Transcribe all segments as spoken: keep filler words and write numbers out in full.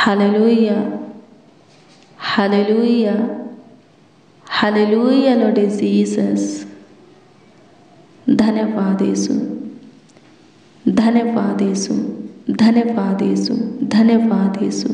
Hallelujah, hallelujah, hallelujah Lord Jesus. धन्यवाद यीशु, धन्यवाद यीशु, धन्यवाद यीशु, धन्यवाद यीशु।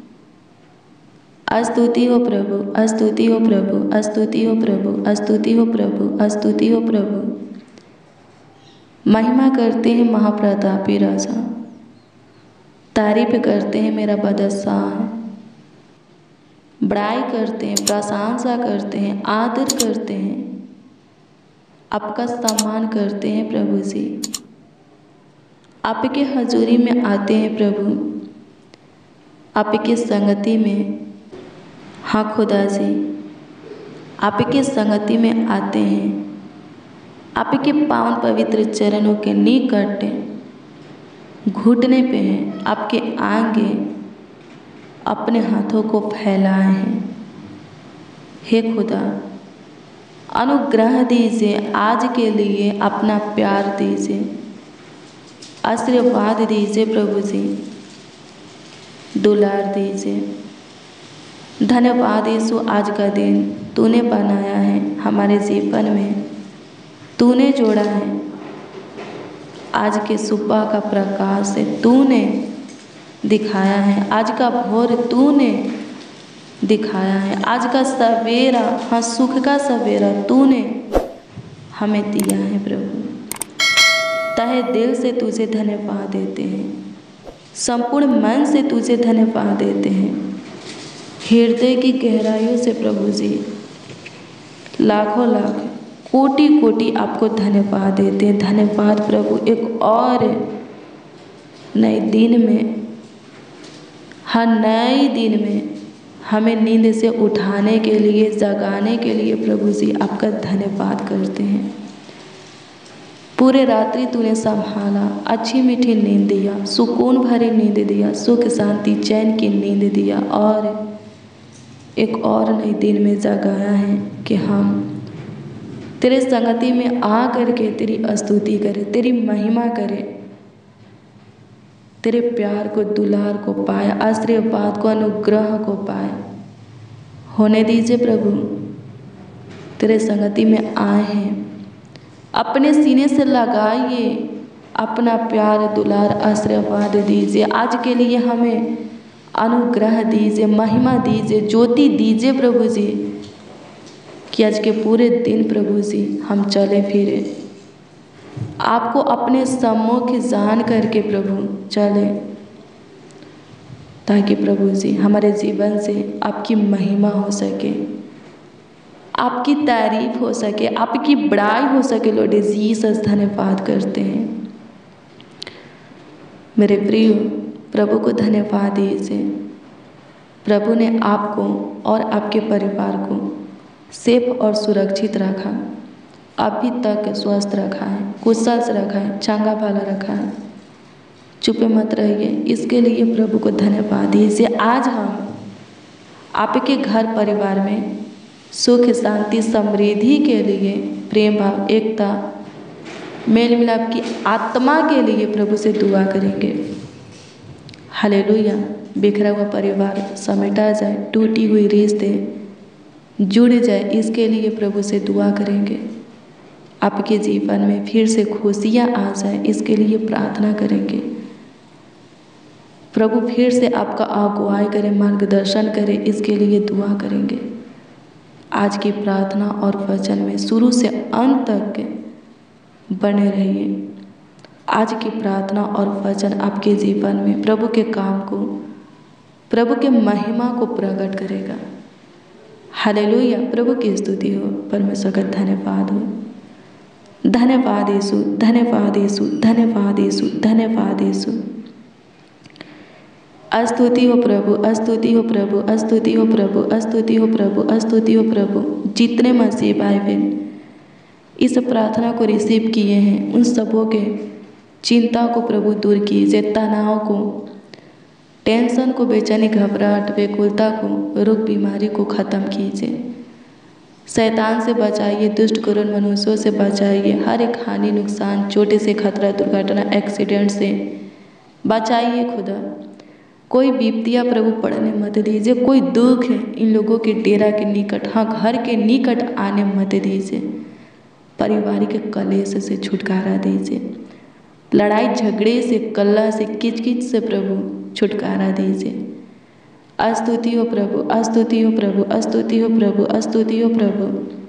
स्तुति हो प्रभु, स्तुति हो प्रभु, स्तुति हो प्रभु, स्तुति हो प्रभु, स्तुति हो प्रभु। महिमा करते हैं महाप्रतापी राजा, तारीफ करते हैं मेरा बादशाह, बड़ाई करते हैं, प्रशंसा करते हैं, आदर करते हैं, आपका सम्मान करते हैं प्रभु जी। आपके हजूरी में आते हैं प्रभु, आपकी संगति में, हाँ खुदा जी, आपकी संगति में आते हैं। आपके पावन पवित्र चरणों के निकट घुटने पे हैं, आपके आगे अपने हाथों को फैलाए हैं। हे खुदा, अनुग्रह दीजिए, आज के लिए अपना प्यार दीजिए, आशीर्वाद दीजिए प्रभु जी, दुलार दीजिए। धन्यवाद यीशु, आज का दिन तूने बनाया है हमारे जीवन में, तूने जोड़ा है। आज के सुबह का प्रकाश से तूने दिखाया है, आज का भोर तूने दिखाया है, आज का सवेरा, हाँ सुख का सवेरा तूने हमें दिया है प्रभु। तहे दिल से तुझे धन्यवाद देते हैं, संपूर्ण मन से तुझे धन्यवाद देते हैं, हृदय की गहराइयों से प्रभु जी लाखों लाख कोटि कोटि आपको धन्यवाद देते हैं। धन्यवाद प्रभु, एक और नए दिन में, हर नए दिन में हमें नींद से उठाने के लिए, जगाने के लिए प्रभु जी आपका धन्यवाद करते हैं। पूरे रात्रि तूने संभाला, अच्छी मीठी नींद दिया, सुकून भरी नींद दिया, सुख शांति चैन की नींद दिया, और एक और नए दिन में जगाया है कि हम तेरे संगति में आ करके तेरी स्तुति करें, तेरी महिमा करें, तेरे प्यार को, दुलार को पाए, आशीर्वाद को, अनुग्रह को पाए। होने दीजिए प्रभु, तेरे संगति में आए हैं, अपने सीने से लगाइए, अपना प्यार, दुलार, आशीर्वाद दीजिए। आज के लिए हमें अनुग्रह दीजिए, महिमा दीजिए, ज्योति दीजिए प्रभु जी, कि आज के पूरे दिन प्रभु जी हम चले फिरे, आपको अपने सम्मुख जान करके प्रभु चले, ताकि प्रभु जी हमारे जीवन से आपकी महिमा हो सके, आपकी तारीफ हो सके, आपकी बड़ाई हो सके। लॉर्ड जीसस, धन्यवाद करते हैं। मेरे प्रिय प्रभु को धन्यवाद दीजिए। प्रभु ने आपको और आपके परिवार को सेफ और सुरक्षित रखा, अभी तक स्वस्थ रखा है, कुशल से रखा है, चंगा भला रखा है। चुपे मत रहिए, इसके लिए प्रभु को धन्यवाद दीजिए। आज हम आपके घर परिवार में सुख, शांति, समृद्धि के लिए, प्रेम भाव, एकता, मेल मिलाप की आत्मा के लिए प्रभु से दुआ करेंगे। हालेलुया। बिखरा हुआ परिवार समेटा जाए, टूटी हुई रिश्ते जुड़ जाए, इसके लिए प्रभु से दुआ करेंगे। आपके जीवन में फिर से खुशियाँ आ जाए, इसके लिए प्रार्थना करेंगे। प्रभु फिर से आपका अगुवाई करे, मार्गदर्शन करे, इसके लिए दुआ करेंगे। आज की प्रार्थना और वचन में शुरू से अंत तक बने रहिए। आज की प्रार्थना और वचन आपके जीवन में प्रभु के काम को, प्रभु के महिमा को प्रकट करेगा। हालेलुया। प्रभु की स्तुति हो, परमेश्वर का धन्यवाद हो। धन्यवाद यीशु, धन्यवाद यीशु, धन्यवाद यीशु, धन्यवाद यीशु। स्तुति हो प्रभु, स्तुति हो प्रभु, स्तुति हो प्रभु, स्तुति हो प्रभु, स्तुति हो प्रभु। जितने मसीह भाई बहन इस प्रार्थना को रिसीव किए हैं, उन सबों के चिंता को प्रभु दूर कीजिए, तनाव को, टेंशन को, बेचैनी, घबराहट, व्याकुलता को, रोग बीमारी को ख़त्म कीजिए। शैतान से बचाइए, दुष्ट क्रूर मनुष्यों से बचाइए, हर एक हानि, नुकसान, छोटे से खतरा, दुर्घटना, एक्सीडेंट से बचाइए खुदा। कोई विपत्तियाँ प्रभु पड़ने मत दीजिए, कोई दुख है इन लोगों के डेरा के निकट, हाँ घर के निकट आने मत दीजिए। पारिवारिक कलेश से छुटकारा दीजिए, लड़ाई झगड़े से, कल्ला से, किचकिच से प्रभु छुटकारा दीजिए। स्तुति हो प्रभु, स्तुति हो प्रभु, स्तुति हो प्रभु, स्तुति हो प्रभु।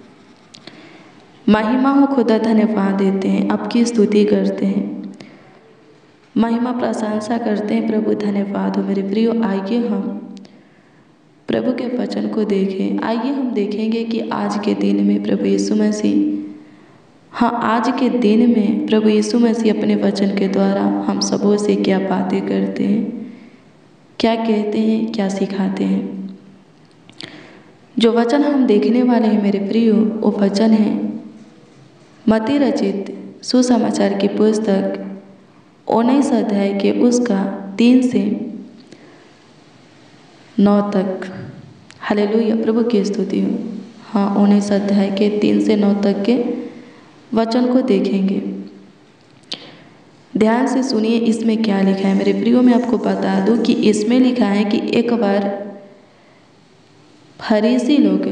महिमा हो खुदा, धन्यवाद देते हैं, आपकी स्तुति करते हैं, महिमा प्रशंसा करते हैं प्रभु। धन्यवाद हो मेरे प्रियो। आइए हम प्रभु के वचन को देखें। आइए हम देखेंगे कि आज के दिन में प्रभु यीशु मसीह, हाँ आज के दिन में प्रभु यीशु मसीह अपने वचन के द्वारा हम सबों से क्या बातें करते हैं, क्या कहते हैं, क्या सिखाते हैं। जो वचन हम देखने वाले हैं मेरे प्रियो, वो वचन है मत्ती रचित सुसमाचार की पुस्तक उन्नीस अध्याय के उसका तीन से नौ तक। हालेलुया, प्रभु की स्तुति हो। हाँ उन्नीस अध्याय के तीन से नौ तक के वचन को देखेंगे। ध्यान से सुनिए इसमें क्या लिखा है मेरे प्रियो। मैं आपको बता दूं कि इसमें लिखा है कि एक बार फरीसी लोग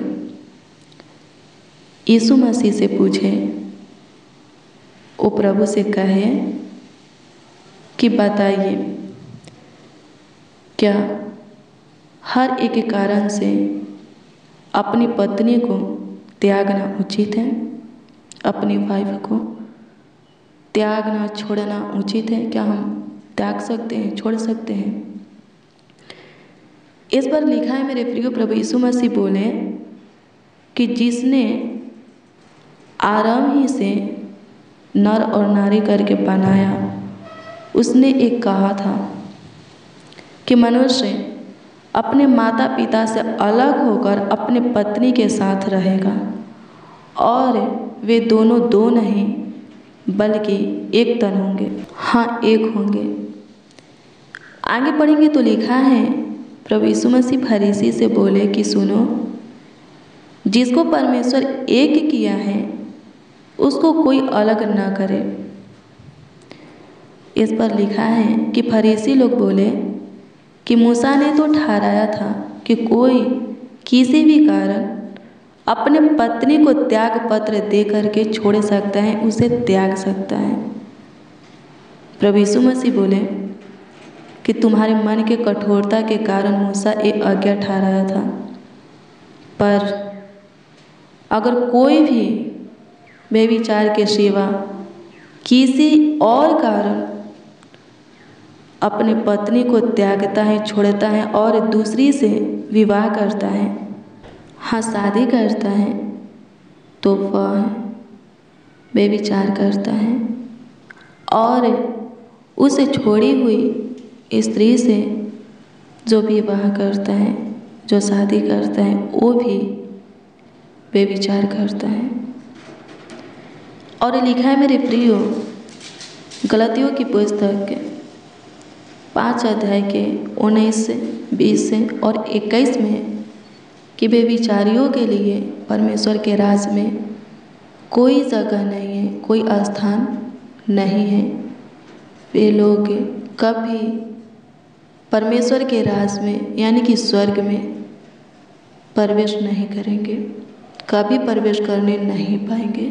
यीशु मसीह से पूछे, वो प्रभु से कहे कि बताइए क्या हर एक कारण से अपनी पत्नी को त्यागना उचित है? अपनी वाइफ को त्यागना, छोड़ना उचित है? क्या हम त्याग सकते हैं, छोड़ सकते हैं? इस पर लिखा है मेरे प्रियो, प्रभु यीशु मसीह बोले कि जिसने आरंभ ही से नर और नारी करके बनाया, उसने एक कहा था कि मनुष्य अपने माता पिता से अलग होकर अपने पत्नी के साथ रहेगा और वे दोनों दो नहीं बल्कि एक तन होंगे, हाँ एक होंगे। आगे पढ़ेंगे तो लिखा है प्रभु यीशु मसीह फरीसी से बोले कि सुनो, जिसको परमेश्वर एक किया है उसको कोई अलग ना करे। इस पर लिखा है कि फरीसी लोग बोले कि मूसा ने तो ठहराया था कि कोई किसी भी कारण अपने पत्नी को त्याग पत्र दे करके छोड़ सकता है, उसे त्याग सकता है। प्रभु यीशु मसीह बोले कि तुम्हारे मन के कठोरता के कारण मूसा एक आज्ञा ठहराया था, पर अगर कोई भी व्यभिचार के सिवा किसी और कारण अपने पत्नी को त्यागता है, छोड़ता है और दूसरी से विवाह करता है, हाँ शादी करता है, तो वह व्यभिचार करता है और उसे छोड़ी हुई स्त्री से जो विवाह करता है, जो शादी करता है, वो भी व्यभिचार करता है। और लिखा है मेरे प्रियो गलतियों की पुस्तक पाँच अध्याय के उन्नीस से बीस से और इक्कीस में कि व्यभिचारियों के लिए परमेश्वर के राज में कोई जगह नहीं है, कोई स्थान नहीं है। वे लोग कभी परमेश्वर के राज में यानी कि स्वर्ग में प्रवेश नहीं करेंगे, कभी प्रवेश करने नहीं पाएंगे।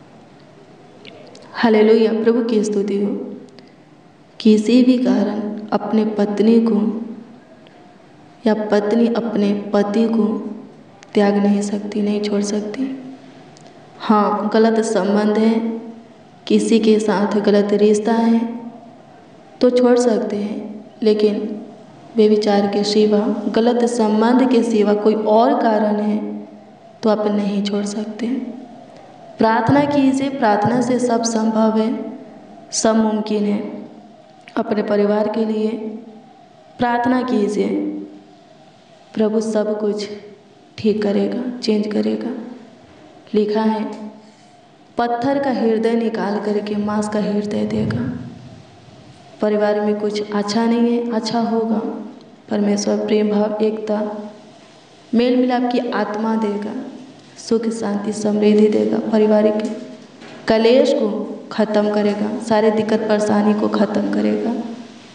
हालेलुया, प्रभु की स्तुति हो। किसी भी कारण अपने पत्नी को या पत्नी अपने पति को त्याग नहीं सकती, नहीं छोड़ सकती। हाँ गलत संबंध है, किसी के साथ गलत रिश्ता है तो छोड़ सकते हैं, लेकिन व्यभिचार के सिवा, गलत संबंध के सिवा कोई और कारण है तो आप नहीं छोड़ सकते। प्रार्थना कीजिए, प्रार्थना से सब संभव है, सब मुमकिन है। अपने परिवार के लिए प्रार्थना कीजिए, प्रभु सब कुछ ठीक करेगा, चेंज करेगा। लिखा है पत्थर का हृदय निकाल करके मांस का हृदय देगा। परिवार में कुछ अच्छा नहीं है, अच्छा होगा। परमेश्वर प्रेम भाव, एकता, मेल मिलाप की आत्मा देगा, सुख शांति समृद्धि देगा, पारिवारिक कलेश को ख़त्म करेगा, सारे दिक्कत परेशानी को ख़त्म करेगा।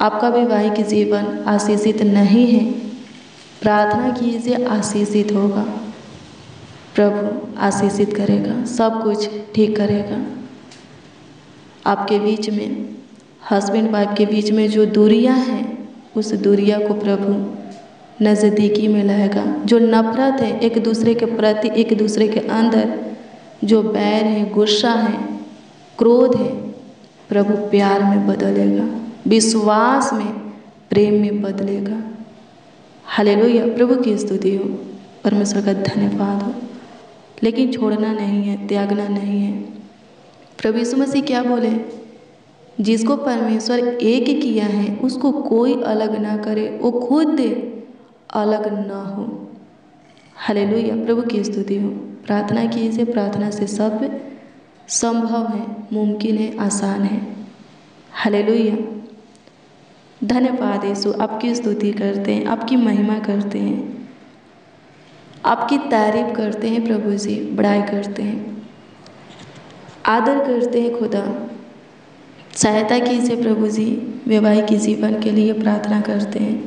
आपका वैवाहिक जीवन आशीषित नहीं है, प्रार्थना कीजिए, आशीषित होगा। प्रभु आशीषित करेगा, सब कुछ ठीक करेगा। आपके बीच में, हस्बैंड वाइफ के बीच में जो दूरियां हैं, उस दूरियां को प्रभु नज़दीकी में लाएगा। जो नफरत है एक दूसरे के प्रति, एक दूसरे के अंदर जो बैर है, गुस्सा है, क्रोध है, प्रभु प्यार में बदलेगा, विश्वास में, प्रेम में बदलेगा। हालेलुया, प्रभु की स्तुति हो, परमेश्वर का धन्यवाद हो। लेकिन छोड़ना नहीं है, त्यागना नहीं है। प्रभु यीशु मसीह क्या बोले? जिसको परमेश्वर एक किया है उसको कोई अलग ना करे, वो खुद अलग ना हो। हालेलुया, प्रभु की स्तुति हो। प्रार्थना कीजिए, प्रार्थना से सब संभव है, मुमकिन है, आसान है। हालेलुया, धन्यवाद यीशु। आपकी स्तुति करते हैं, आपकी महिमा करते हैं, आपकी तारीफ करते हैं प्रभु जी, बड़ाई करते हैं, आदर करते हैं खुदा। सहायता कीजिए प्रभु जी, वैवाहिक जीवन के लिए प्रार्थना करते हैं।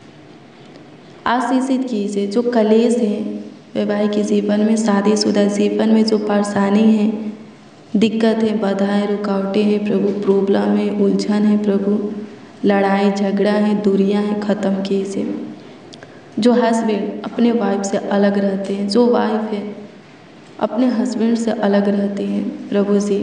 आशीषित कीजिए जो कलेश है वैवाहिक जीवन में, शादीशुदा जीवन में जो परेशानी है, दिक्कत है, बाधाएं, रुकावटें हैं प्रभु, प्रॉब्लम है, उलझन है प्रभु, लड़ाई झगड़ा है, दूरियां हैं, ख़त्म कीजिए। जो हस्बैंड अपने वाइफ से अलग रहते हैं, जो वाइफ है अपने हस्बैंड से अलग रहती हैं, प्रभु जी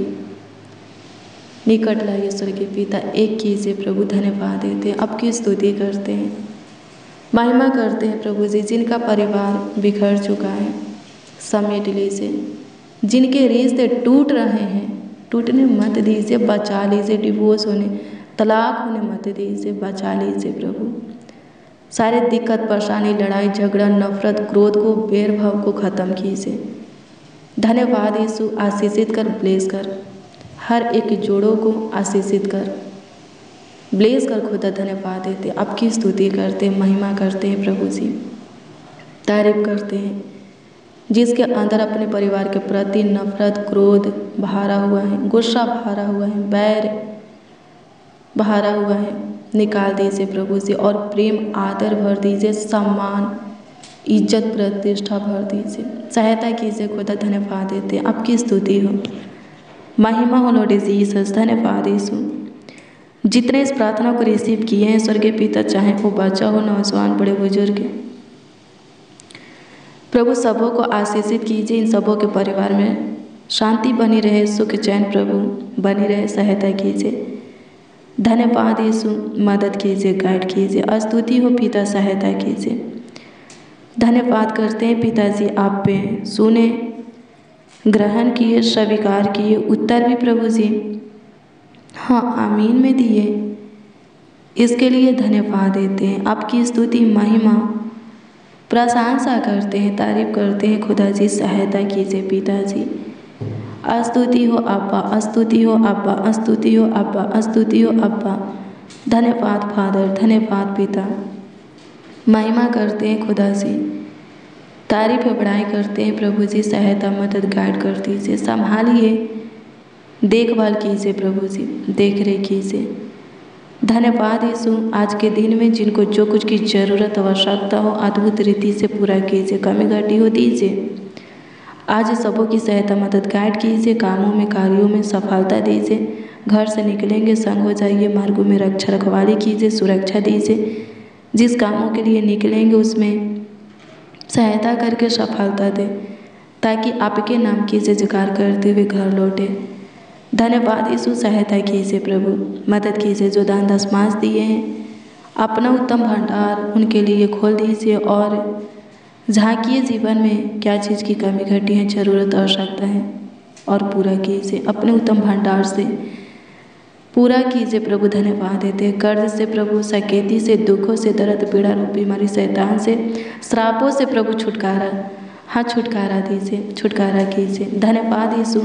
निकट लाइए स्वर्गीय पिता, एक कीजिए प्रभु। धन्यवाद देते हैं, आपकी स्तुति करते हैं, महिमा करते हैं प्रभु जी। जिनका परिवार बिखर चुका है समेट लीजिए, जिनके रिश्ते टूट रहे हैं टूटने मत दीजिए, बचा लीजिए, डिवोर्स होने, तलाक होने मत दीजिए, बचा लीजिए प्रभु। सारे दिक्कत, परेशानी, लड़ाई झगड़ा, नफरत, क्रोध को, भेदभाव को ख़त्म कीजिए। धन्यवाद यीशु, आशीषित कर, ब्लेस कर, हर एक जोड़ों को आशीषित कर, ब्लेस कर खुदा। धन्यवाद देते, आपकी स्तुति करते, महिमा करते हैं प्रभु जी, तारीफ करते हैं। जिसके अंदर अपने परिवार के प्रति नफरत, क्रोध भरा हुआ है, गुस्सा भरा हुआ है, बैर भरा हुआ है, निकाल दीजिए प्रभु जी, और प्रेम, आदर भर दीजिए, सम्मान, इज्जत, प्रतिष्ठा भर दीजिए। सहायता कीजिए खुदा। धन्यवाद देते हैं, आपकी स्तुति हो, महिमा हो लॉर्ड जीसस। धन्यवाद यीशु। जितने इस प्रार्थना को रिसीव किए हैं स्वर्गीय पिता, चाहे वो बच्चा हो, नौजवान, बड़े बुजुर्ग, प्रभु सबों को आशीषित कीजिए। इन सबों के परिवार में शांति बनी रहे, सुख चैन प्रभु बनी रहे, सहायता कीजिए। धन्यवाद यीशु, मदद कीजिए, गाइड कीजिए। स्तुति हो पिता, सहायता कीजिए। धन्यवाद करते हैं पिताजी, आप पे सुने, ग्रहण किए, स्वीकार किए, उत्तर भी प्रभु जी हाँ आमीन में दिए। इसके लिए धन्यवाद देते हैं, आपकी स्तुति, महिमा, प्रशंसा करते हैं, तारीफ करते हैं खुदा जी। सहायता कीजिए पिताजी। स्तुति हो अब्बा, स्तुति हो अब्बा, स्तुति हो अब्बा, स्तुति हो अब्बा। धन्यवाद फादर, धन्यवाद पिता, महिमा करते हैं खुदा जी, तारीफ बड़ाई करते हैं प्रभु जी। सहायता, मदद, गाइड कर दीजिए, संभालिए, देखभाल कीजिए प्रभु जी, देख रेख कीजिए। धन्यवाद यीशु, आज के दिन में जिनको जो कुछ की ज़रूरत, आवश्यकता हो, अद्भुत रीति से पूरा कीजिए, कमी घटी हो दीजिए। आज सबों की सहायता, मदद, गाइड कीजिए, कामों में, कार्यों में सफलता दीजिए। घर से निकलेंगे संग हो जाइए, मार्गों में रक्षा रखवाली कीजिए, सुरक्षा दीजिए। जिस कामों के लिए निकलेंगे उसमें सहायता करके सफलता दे, ताकि आपके नाम की जय जयकार करते हुए घर लौटे। धन्यवाद यीशु, सहायता कीजिए प्रभु, मदद कीजिए। जो दान दशमांश दिए हैं अपना उत्तम भंडार उनके लिए खोल दीजिए, और झांकिए जीवन में क्या चीज़ की कमी घटी है, ज़रूरत, आवश्यकता है, और पूरा कीजिए अपने उत्तम भंडार से, पूरा कीजिए प्रभु। धन्यवाद देते हैं। कर्ज से प्रभु, सकेती से, दुखों से, दर्द, पीड़ा रूपी बीमारी, शैतान से, श्रापों से प्रभु छुटकारा, हाँ छुटकारा दीजिए, छुटकारा कीजिए। धन्यवाद यीशु,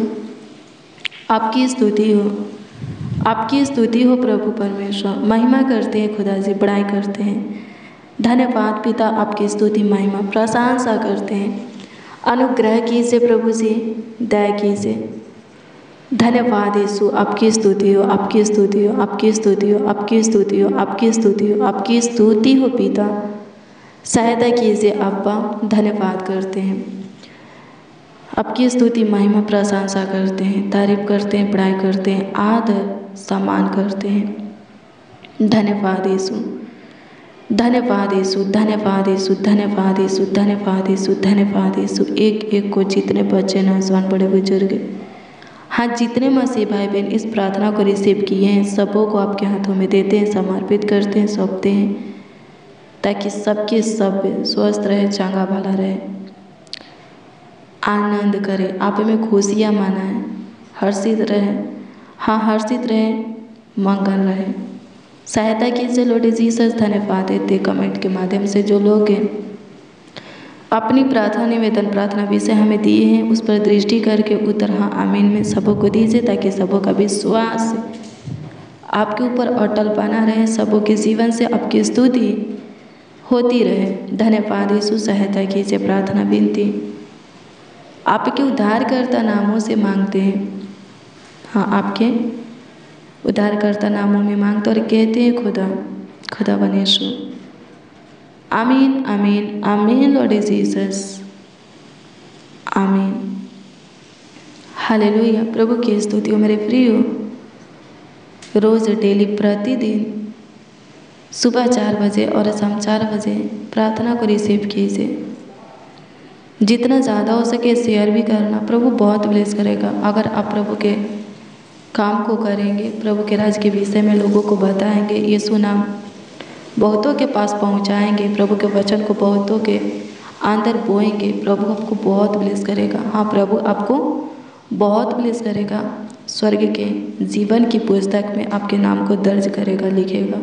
आपकी स्तुति हो, आपकी स्तुति हो प्रभु परमेश्वर। महिमा करते हैं खुदा जी, बड़ाई करते हैं। धन्यवाद पिता, आपकी स्तुति, महिमा, प्रशंसा करते हैं। अनुग्रह कीजिए प्रभु जी, दया कीजिए, धन्यवाद यीशु, आपकी स्तुति हो, आपकी स्तुति हो, आपकी स्तुति हो, आपकी स्तुति हो, आपकी स्तुति हो, आपकी स्तुति हो पिता। सहायता कीजिए अब्बा, धन्यवाद करते हैं, आपकी स्तुति महिमा प्रशंसा करते हैं, तारीफ करते हैं, पढ़ाई करते हैं, आदर सम्मान करते हैं। धन्यवाद यीशु, धन्यवाद यीशु, धन्यवाद यीशु, धन्यवाद यीशु, धन्यवाद यीशु, धन्यवाद यीशु। एक एक को जितने बच्चे नौजवान बड़े बुजुर्ग, हाँ जितने मसीह भाई बहन इस प्रार्थना को रिसीव किए हैं, सबों को आपके हाथों में देते हैं, समर्पित करते हैं, सौंपते हैं, ताकि सबके सब स्वस्थ रहे, चंगा भला रहे, आनंद करे, आप में खुशियाँ मनाएं, हर्षित रहे, हाँ हर्षित रहे, मंगल रहे। सहायता कीजिए लॉर्ड जीसस। धन्यवाद देते कमेंट के माध्यम से जो लोग हैं अपनी प्रार्थना निवेदन प्रार्थना विषय हमें दिए हैं, उस पर दृष्टि करके उत्तर हाँ आमीन में सबों को दीजिए, ताकि सबों का विश्वास आपके ऊपर अटल बना रहे, सबों के जीवन से आपकी स्तुति होती रहे। धन्यवाद यीशु। सहायता कीजिए, प्रार्थना विनती आपके उद्धारकर्ता नामों से मांगते हैं, हाँ आपके उद्धारकर्ता नामों में मांगते और कहते हैं खुदा खुदा बने यीशु। आमीन आमीन आमीन लॉर्ड जीसस, आमीन। हालेलुया। प्रभु की स्तुति हो मेरे प्रियो। रोज़ डेली प्रतिदिन सुबह चार बजे और शाम चार बजे प्रार्थना को रिसीव कीजिए। जितना ज़्यादा हो सके शेयर भी करना, प्रभु बहुत ब्लेस करेगा। अगर आप प्रभु के काम को करेंगे, प्रभु के राज के विषय में लोगों को बताएंगे, यीशु नाम बहुतों के पास पहुंचाएंगे, प्रभु के वचन को बहुतों के अंदर बोएंगे, प्रभु आपको बहुत ब्लेस करेगा। हाँ प्रभु आपको बहुत ब्लेस करेगा, स्वर्ग के जीवन की पुस्तक में आपके नाम को दर्ज करेगा, लिखेगा।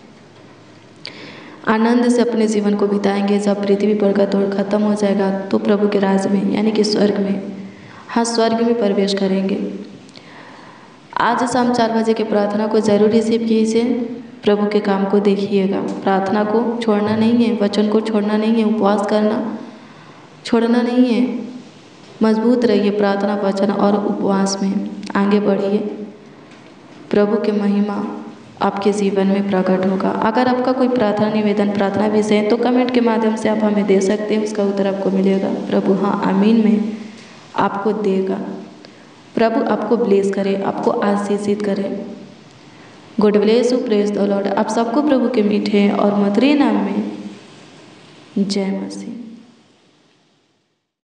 आनंद से अपने जीवन को बिताएंगे। जब पृथ्वी पर का दौर खत्म हो जाएगा तो प्रभु के राज में यानी कि स्वर्ग में, हाँ स्वर्ग में प्रवेश करेंगे। आज शाम चार बजे की प्रार्थना को जरूर रिसीव कीजिए, प्रभु के काम को देखिएगा। प्रार्थना को छोड़ना नहीं है, वचन को छोड़ना नहीं है, उपवास करना छोड़ना नहीं है। मजबूत रहिए प्रार्थना वचन और उपवास में, आगे बढ़िए। प्रभु के महिमा आपके जीवन में प्रकट होगा। अगर आपका कोई प्रार्थना निवेदन प्रार्थना विषय है तो कमेंट के माध्यम से आप हमें दे सकते हैं, उसका उत्तर आपको मिलेगा। प्रभु हाँ आमीन में आपको देगा। प्रभु आपको ब्लेस करे, आपको आशीषित करे। God bless you, praise the Lord. आप सबको प्रभु के मीठे और मधुर नाम में जय मसीह।